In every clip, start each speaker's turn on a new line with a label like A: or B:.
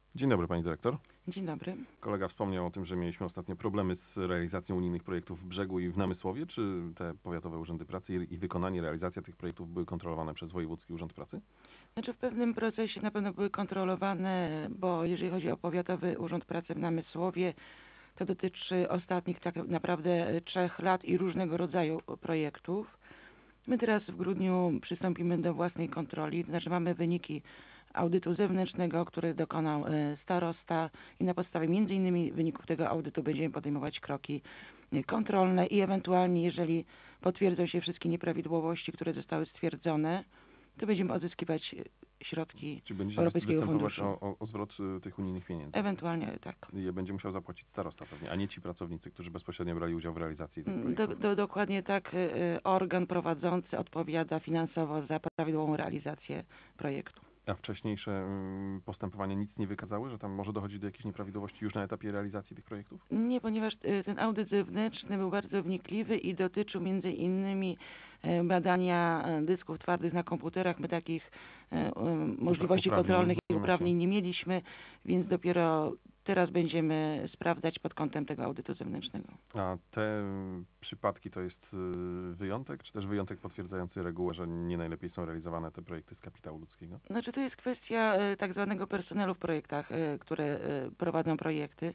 A: Dzień dobry, pani dyrektor.
B: Dzień dobry.
A: Kolega wspomniał o tym, że mieliśmy ostatnio problemy z realizacją unijnych projektów w Brzegu i w Namysłowie. Czy te powiatowe urzędy pracy i wykonanie, realizacja tych projektów były kontrolowane przez Wojewódzki Urząd Pracy?
B: Znaczy w pewnym procesie na pewno były kontrolowane, bo jeżeli chodzi o Powiatowy Urząd Pracy w Namysłowie, to dotyczy ostatnich tak naprawdę 3 lat i różnego rodzaju projektów. My teraz w grudniu przystąpimy do własnej kontroli, to znaczy mamy wyniki audytu zewnętrznego, który dokonał starosta i na podstawie między innymi wyników tego audytu będziemy podejmować kroki kontrolne i ewentualnie, jeżeli potwierdzą się wszystkie nieprawidłowości, które zostały stwierdzone, to będziemy odzyskiwać środki
A: Czy będziecie
B: Europejskiego
A: występować
B: Funduszu.
A: o zwrot tych unijnych pieniędzy?
B: Ewentualnie tak.
A: Je będzie musiał zapłacić starosta pewnie, a nie ci pracownicy, którzy bezpośrednio brali udział w realizacji tych projektów.
B: Dokładnie tak. Organ prowadzący odpowiada finansowo za prawidłową realizację projektu.
A: A wcześniejsze postępowania nic nie wykazały, że tam może dochodzić do jakichś nieprawidłowości już na etapie realizacji tych projektów?
B: Nie, ponieważ ten audyt zewnętrzny był bardzo wnikliwy i dotyczył między innymi badania dysków twardych na komputerach. My takich możliwości kontrolnych i uprawnień nie mieliśmy, więc dopiero teraz będziemy sprawdzać pod kątem tego audytu zewnętrznego.
A: A te przypadki to jest wyjątek, czy też wyjątek potwierdzający regułę, że nie najlepiej są realizowane te projekty z kapitału ludzkiego?
B: Znaczy to jest kwestia tak zwanego personelu w projektach, które prowadzą projekty.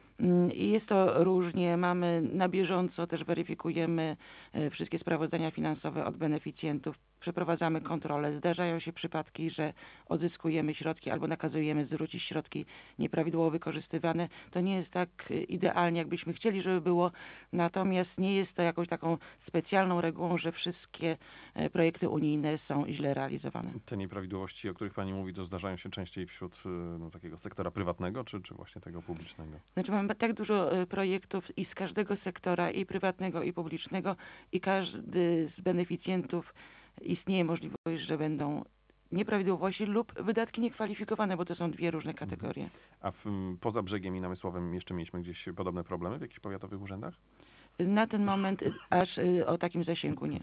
B: I jest to różnie. Mamy na bieżąco, też weryfikujemy wszystkie sprawozdania finansowe od beneficjentów, przeprowadzamy kontrole. Zdarzają się przypadki, że odzyskujemy środki albo nakazujemy zwrócić środki nieprawidłowo wykorzystywane. To nie jest tak idealnie, jakbyśmy chcieli, żeby było, natomiast nie jest to jakąś taką specjalną regułą, że wszystkie projekty unijne są źle realizowane.
A: Te nieprawidłowości, o których pani mówi, to zdarzają się częściej wśród takiego sektora prywatnego, czy właśnie tego publicznego?
B: Znaczy mamy tak dużo projektów i z każdego sektora, i prywatnego, i publicznego, i każdy z beneficjentów istnieje możliwość, że będą nieprawidłowości lub wydatki niekwalifikowane, bo to są dwie różne kategorie.
A: A poza Brzegiem i Namysłowem jeszcze mieliśmy gdzieś podobne problemy w jakichś powiatowych urzędach?
B: Na ten moment aż o takim zasięgu nie.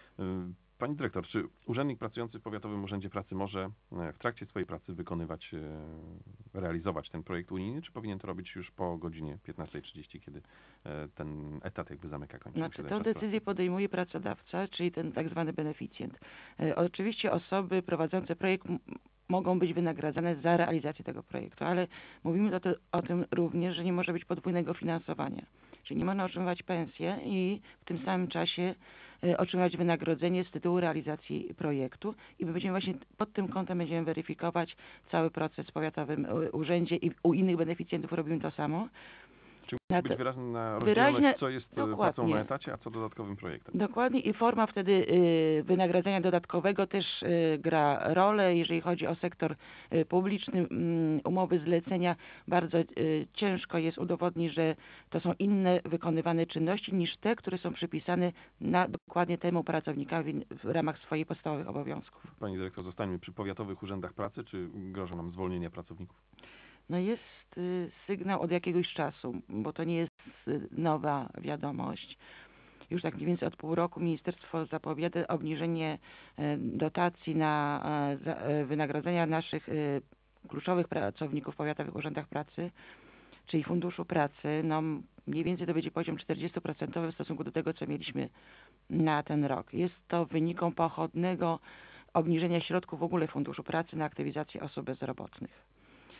A: Pani dyrektor, czy urzędnik pracujący w Powiatowym Urzędzie Pracy może w trakcie swojej pracy wykonywać, realizować ten projekt unijny, czy powinien to robić już po godzinie 15:30, kiedy ten etat jakby zamyka końcówkę?
B: Znaczy, tę decyzję podejmuje pracodawca, czyli ten tak zwany beneficjent. Oczywiście osoby prowadzące projekt mogą być wynagradzane za realizację tego projektu, ale mówimy o tym również, że nie może być podwójnego finansowania. Czyli nie można otrzymywać pensję i w tym samym czasie otrzymywać wynagrodzenie z tytułu realizacji projektu i my będziemy właśnie pod tym kątem będziemy weryfikować cały proces w Powiatowym Urzędzie i u innych beneficjentów robimy to samo.
A: Czy musi być wyraźna rozdzielność, co jest pracą na etacie, a co dodatkowym projektem?
B: Dokładnie i forma wtedy wynagradzania dodatkowego też gra rolę. Jeżeli chodzi o sektor publiczny, umowy zlecenia, bardzo ciężko jest udowodnić, że to są inne wykonywane czynności niż te, które są przypisane na dokładnie temu pracownikowi w ramach swoich podstawowych obowiązków.
A: Pani dyrektor, zostańmy przy powiatowych urzędach pracy, czy grożą nam zwolnienia pracowników?
B: No jest sygnał od jakiegoś czasu, bo to nie jest nowa wiadomość. Już tak mniej więcej od pół roku ministerstwo zapowiada obniżenie dotacji na wynagrodzenia naszych kluczowych pracowników w powiatowych urzędach pracy, czyli Funduszu Pracy. No mniej więcej to będzie poziom 40% w stosunku do tego, co mieliśmy na ten rok. Jest to wynikiem pochodnego obniżenia środków w ogóle Funduszu Pracy na aktywizację osób bezrobotnych.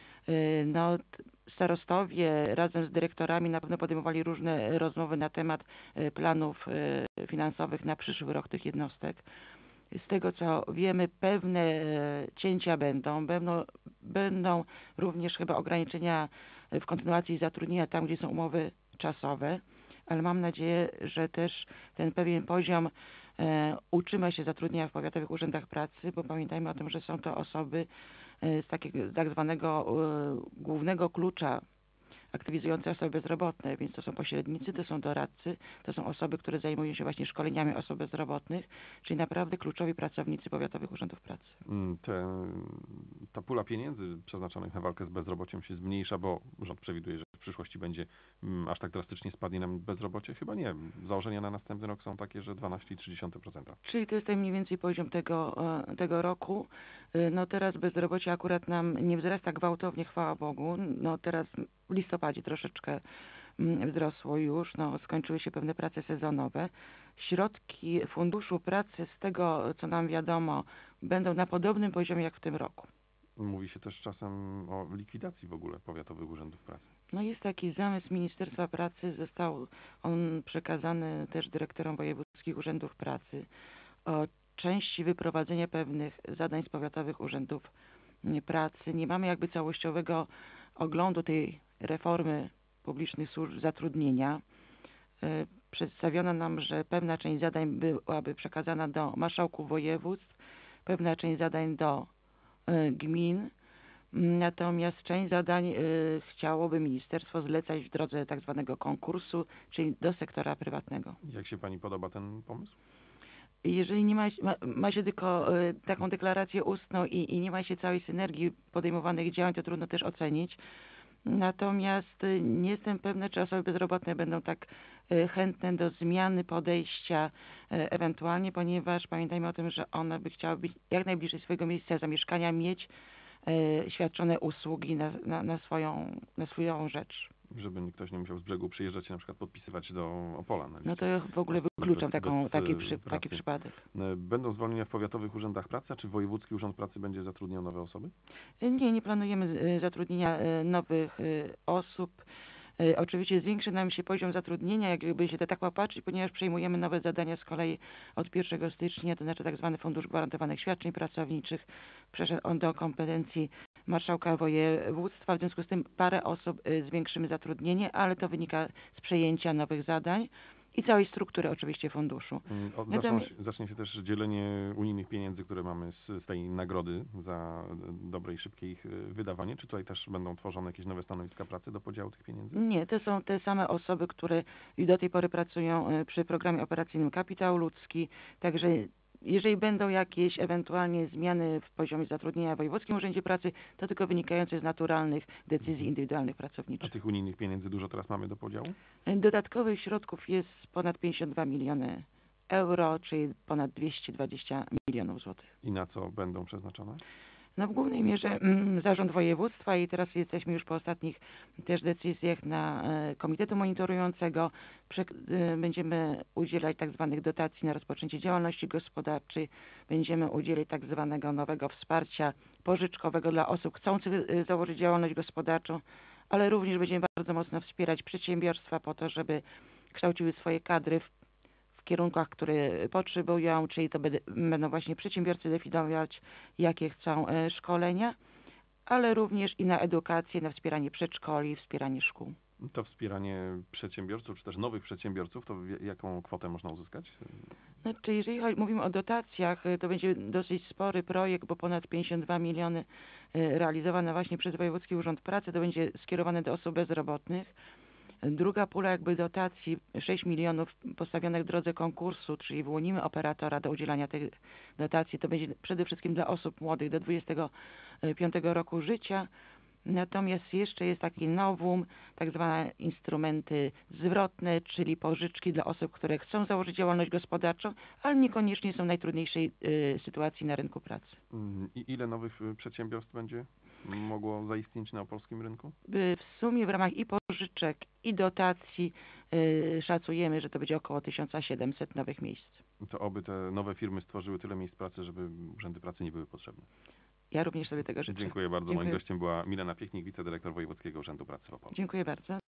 B: No, starostowie razem z dyrektorami na pewno podejmowali różne rozmowy na temat planów finansowych na przyszły rok tych jednostek. Z tego co wiemy, pewne cięcia będą również chyba ograniczenia w kontynuacji zatrudnienia tam, gdzie są umowy czasowe, ale mam nadzieję, że też ten pewien poziom utrzyma się zatrudnienia w powiatowych urzędach pracy, bo pamiętajmy o tym, że są to osoby z takiego tak zwanego głównego klucza aktywizujące osoby bezrobotne, więc to są pośrednicy, to są doradcy, to są osoby, które zajmują się właśnie szkoleniami osób bezrobotnych, czyli naprawdę kluczowi pracownicy powiatowych urzędów pracy.
A: Ta pula pieniędzy przeznaczonych na walkę z bezrobociem się zmniejsza, bo rząd przewiduje, że w przyszłości będzie aż tak drastycznie spadnie nam bezrobocie? Chyba nie. Założenia na następny rok są takie, że 12,3%.
B: Czyli to jest ten mniej więcej poziom tego roku. No teraz bezrobocie akurat nam nie wzrasta gwałtownie, chwała Bogu. No teraz w listopadzie troszeczkę wzrosło już, no skończyły się pewne prace sezonowe. Środki Funduszu Pracy z tego, co nam wiadomo, będą na podobnym poziomie jak w tym roku.
A: Mówi się też czasem o likwidacji w ogóle powiatowych urzędów pracy.
B: No jest taki zamysł Ministerstwa Pracy, został on przekazany też dyrektorom wojewódzkich urzędów pracy o części wyprowadzenia pewnych zadań z powiatowych urzędów pracy. Nie mamy jakby całościowego oglądu tej reformy publicznych służb zatrudnienia. Przedstawiono nam, że pewna część zadań byłaby przekazana do marszałków województw, pewna część zadań do gmin, natomiast część zadań chciałoby ministerstwo zlecać w drodze tak zwanego konkursu, czyli do sektora prywatnego.
A: Jak się pani podoba ten pomysł?
B: Jeżeli nie ma się tylko taką deklarację ustną i nie ma się całej synergii podejmowanych działań, to trudno też ocenić. Natomiast nie jestem pewna, czy osoby bezrobotne będą tak chętne do zmiany podejścia ewentualnie, ponieważ pamiętajmy o tym, że one by chciały być jak najbliżej swojego miejsca zamieszkania, mieć świadczone usługi na swoją rzecz.
A: Żeby ktoś nie musiał z brzegu przyjeżdżać i na przykład podpisywać do Opola.
B: No to ja w ogóle wykluczam taki przypadek.
A: Będą zwolnienia w powiatowych urzędach pracy, a czy Wojewódzki Urząd Pracy będzie zatrudniał nowe osoby?
B: Nie planujemy zatrudnienia nowych osób. Oczywiście zwiększy nam się poziom zatrudnienia, jakby się to tak popatrzeć, ponieważ przejmujemy nowe zadania z kolei od 1 stycznia, to znaczy tak zwany Fundusz Gwarantowanych Świadczeń Pracowniczych. Przeszedł on do kompetencji marszałka województwa, w związku z tym parę osób zwiększymy zatrudnienie, ale to wynika z przejęcia nowych zadań i całej struktury oczywiście funduszu.
A: Zacznie się też dzielenie unijnych pieniędzy, które mamy z tej nagrody za dobre i szybkie ich wydawanie. Czy tutaj też będą tworzone jakieś nowe stanowiska pracy do podziału tych pieniędzy?
B: Nie, to są te same osoby, które i do tej pory pracują przy programie operacyjnym Kapitał Ludzki, także jeżeli będą jakieś ewentualnie zmiany w poziomie zatrudnienia w Wojewódzkim Urzędzie Pracy, to tylko wynikające z naturalnych decyzji indywidualnych
A: A
B: pracowniczych.
A: tych unijnych pieniędzy dużo teraz mamy do podziału?
B: Dodatkowych środków jest ponad 52 miliony euro, czyli ponad 220 milionów złotych.
A: I na co będą przeznaczone?
B: No w głównej mierze zarząd województwa i teraz jesteśmy już po ostatnich też decyzjach na komitetu monitorującego. Będziemy udzielać tak zwanych dotacji na rozpoczęcie działalności gospodarczej. Będziemy udzielać tak zwanego nowego wsparcia pożyczkowego dla osób chcących założyć działalność gospodarczą, ale również będziemy bardzo mocno wspierać przedsiębiorstwa po to, żeby kształciły swoje kadry w kierunkach, które potrzebują, czyli to będą właśnie przedsiębiorcy definiować, jakie chcą szkolenia, ale również i na edukację, na wspieranie przedszkoli, wspieranie szkół.
A: To wspieranie przedsiębiorców, czy też nowych przedsiębiorców, to jaką kwotę można uzyskać?
B: Znaczy, jeżeli mówimy o dotacjach, to będzie dosyć spory projekt, bo ponad 52 miliony realizowane właśnie przez Wojewódzki Urząd Pracy, to będzie skierowane do osób bezrobotnych. Druga pula jakby dotacji, 6 milionów postawionych w drodze konkursu, czyli wyłonimy operatora do udzielania tej dotacji. To będzie przede wszystkim dla osób młodych do 25 roku życia. Natomiast jeszcze jest taki novum, tak zwane instrumenty zwrotne, czyli pożyczki dla osób, które chcą założyć działalność gospodarczą, ale niekoniecznie są w najtrudniejszej sytuacji na rynku pracy.
A: I ile nowych przedsiębiorstw będzie mogło zaistnieć na polskim rynku?
B: W sumie w ramach i pożyczek, i dotacji szacujemy, że to będzie około 1700 nowych miejsc.
A: To oby te nowe firmy stworzyły tyle miejsc pracy, żeby urzędy pracy nie były potrzebne.
B: Ja również sobie tego życzę.
A: Dziękuję bardzo.
B: Dziękuję.
A: Moim gościem była Milena Piechnik, wicedyrektor Wojewódzkiego Urzędu Pracy w Opolu.
B: Dziękuję bardzo.